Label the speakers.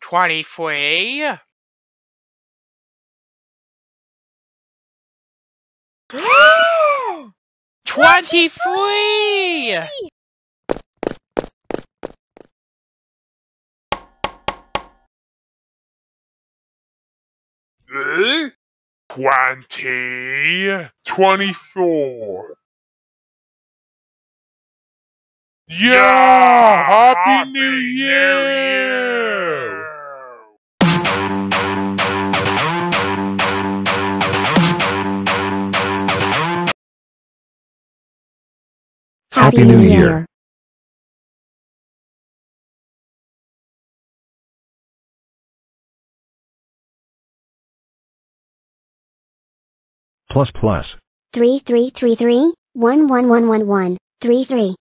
Speaker 1: 23. 23.
Speaker 2: 24. Yeah! Happy New Year!
Speaker 3: Happy New Year.
Speaker 4: Plus plus.
Speaker 3: 3333 11111 33